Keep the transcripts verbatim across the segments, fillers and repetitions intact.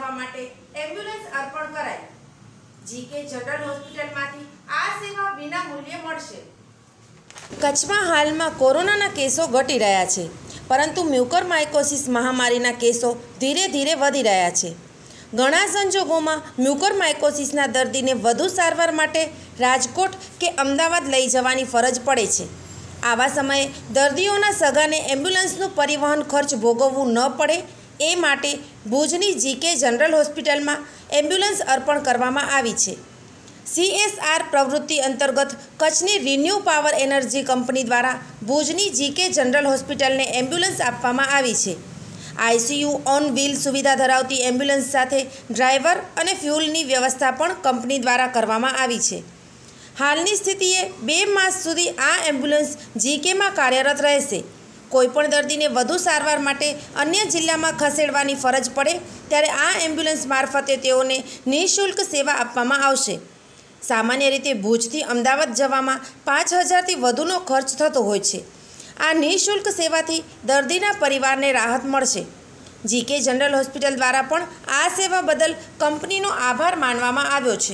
કરવા માટે એમ્બ્યુલન્સ અર્પણ કરાઈ। જીકે જનરલ હોસ્પિટલમાંથી આ સેવા વિના મૂલ્યે મળશે। કચ્છમાં હાલમાં કોરોનાના કેસો ઘટી રહ્યા છે, પરંતુ મ્યુકોરમાઇકોસિસ મહામારીના કેસો ધીરે ધીરે વધી રહ્યા છે। ઘણા સંજોગોમાં મ્યુકોરમાઇકોસિસના દર્દીને વધુ સારવાર માટે રાજકોટ કે અમદાવાદ લઈ જવાની ફરજ પડે છે। આવા સમયે દર્દીઓના સગાને એમ્બ્યુલન્સનું પરિવહન ખર્ચ ભોગવવું ન પડે એ માટે ભુજની જીકે જનરલ હોસ્પિટલમાં એમ્બ્યુલન્સ અર્પણ કરવામાં આવી છે। સીએસઆર પ્રવૃત્તિ અંતર્ગત કચ્છની રિન્યુ પાવર એનર્જી કંપની દ્વારા ભુજની જીકે જનરલ હોસ્પિટલને એમ્બ્યુલન્સ આપવામાં આવી છે। આઈસીયુ ઓન વ્હીલ સુવિધા ધરાવતી એમ્બ્યુલન્સ સાથે ડ્રાઈવર અને ફ્યુલની વ્યવસ્થા પણ કંપની દ્વારા કરવામાં આવી છે। હાલની સ્થિતિએ બે માસ સુધી આ એમ્બ્યુલન્સ જીકેમાં કાર્યરત રહેશે। કોઈપણ દર્દીને વધુ સારવાર માટે અન્ય જિલ્લામાં ખસેડવાની ફરજ પડે ત્યારે આ એમ્બ્યુલન્સ મારફતે તેઓને નિઃશુલ્ક સેવા આપવામાં આવશે। સામાન્ય રીતે ભુજથી અમદાવાદ જવામાં પાંચ હજારથી વધુનો ખર્ચ થતો હોય છે। આ નિઃશુલ્ક સેવાથી દર્દીના પરિવારને રાહત મળશે। જીકે જનરલ હોસ્પિટલ દ્વારા પણ આ સેવા બદલ કંપનીનો આભાર માનવામાં આવ્યો છે।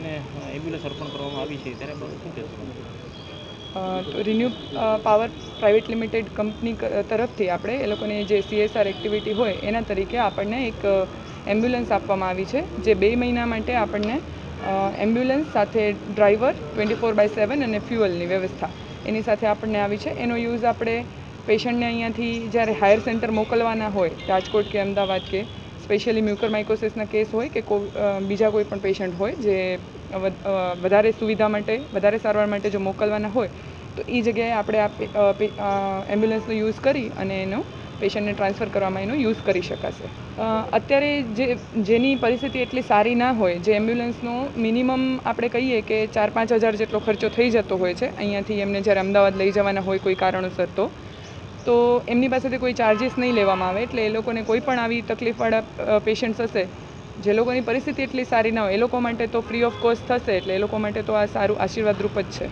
તો renew power private limited company તરફથી આપણે એ લોકોની જે સીએસઆર એક્ટિવિટી હોય એના તરીકે આપણને એક એમ્બ્યુલન્સ આપવામાં આવી છે, જે બે મહિના માટે આપણને એમ્બ્યુલન્સ સાથે driver twenty four by seven અને ફ્યુઅલની વ્યવસ્થા એની સાથે આપણને આવી છે। એનો યુઝ આપણે પેશન્ટને અહીંયાથી જ્યારે હાયર સેન્ટર મોકલવાના હોય, રાજકોટ કે અમદાવાદ કે સ્પેશિયલી મ્યુકોરમાઇકોસિસના કેસ હોય કે બીજા કોઈ પણ પેશન્ટ હોય જે વધારે સુવિધા માટે વધારે સારવાર માટે જો મોકલવાના હોય તો એ જગ્યાએ આપણે આ એમ્બ્યુલન્સનો યુઝ કરી અને એનો પેશન્ટને ટ્રાન્સફર કરવામાં એનો યુઝ કરી શકાશે। અત્યારે જે જેની પરિસ્થિતિ એટલી સારી ના હોય, જે એમ્બ્યુલન્સનો મિનિમમ આપણે કહીએ કે ચાર પાંચ હજાર જેટલો ખર્ચો થઈ જતો હોય છે અહીંયાથી એમને જ્યારે અમદાવાદ લઈ જવાના હોય કોઈ કારણોસર, તો તો એમની પાસેથી કોઈ ચાર્જિસ નહીં લેવામાં આવે। એટલે એ લોકોને કોઈ પણ આવી તકલીફવાળા પેશન્ટ્સ હશે જે લોકોની પરિસ્થિતિ એટલી સારી ના હોય એ લોકો માટે તો ફ્રી ઓફ કોસ્ટ થશે, એટલે એ લોકો માટે તો આ સારું આશીર્વાદરૂપ જ છે।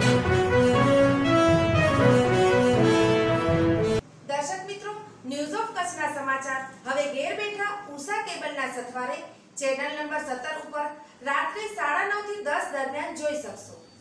દર્શક મિત્રો, ન્યૂઝ ઓફ કચ્છના સમાચાર હવે ઘેર બેઠા ઉષા કેબલના સથવારે ચેનલ નંબર સત્તર ઉપર રાત્રે સાડા નવ થી દસ દરમિયાન જોઈ શકશો।